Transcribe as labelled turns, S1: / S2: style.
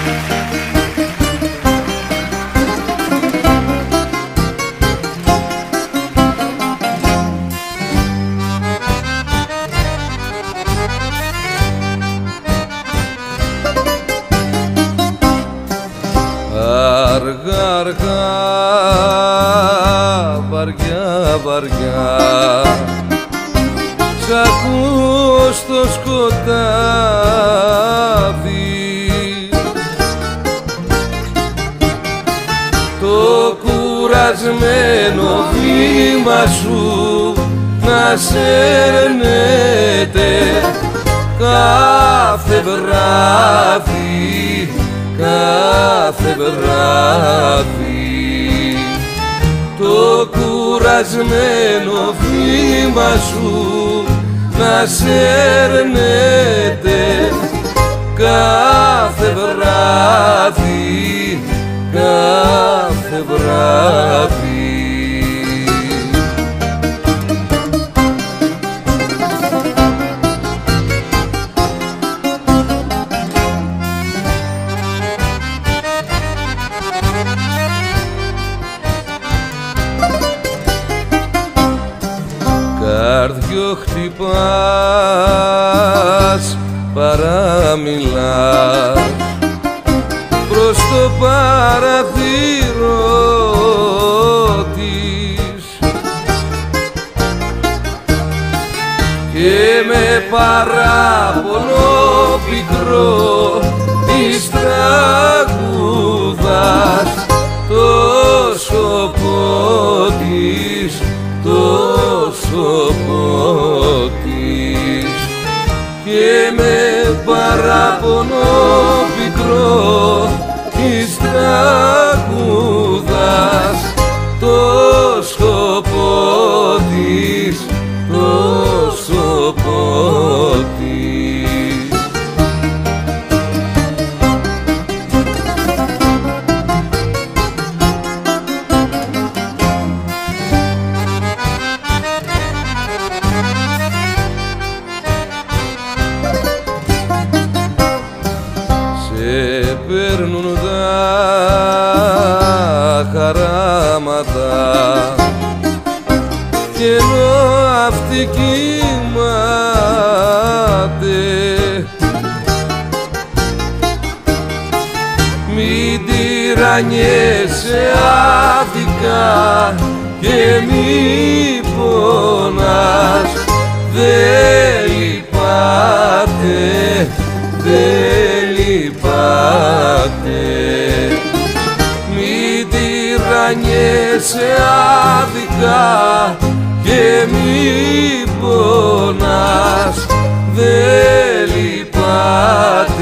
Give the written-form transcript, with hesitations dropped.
S1: Αργά, αργά, βαριά, βαριά σ' ακούω στο σκοτάδι, το κουρασμένο βήμα σου να σέρνεται κάθε βράδυ, κάθε βράδυ. Το κουρασμένο βήμα σου να σέρνεται κάθε βράδυ, κάθε βράδυ. Καρδιό χτυπάς, παραμιλάς προς το παραθύρο της και με παράπονο πικρό της τραγουδάς το σκοπό της, το σκοπό της και με παράπονο πικρό της τραγουδάς το σκοπό της, το σκοπό της. Σε παίρνουν τα χαράματα κι ενώ αυτή κοιμάται, μην τυραννιέσαι άδικα και μη πονάς, δεν λυπάται, δεν λυπάται. Μην τυραννιέσαι άδικα και μη πονάς, δεν λυπάται.